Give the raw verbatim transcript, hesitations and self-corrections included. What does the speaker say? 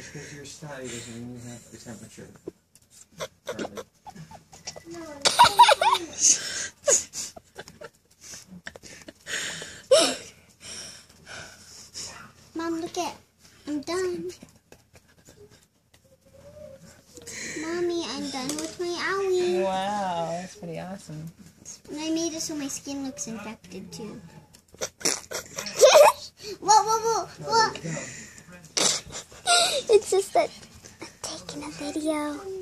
because your study doesn't mean you have the temperature. Right. Mom, look at, I'm done. Mommy, I'm done with my owie. Wow, that's pretty awesome. And I made it so my skin looks infected too. Whoa, whoa, whoa, whoa. It's just that I'm taking a video.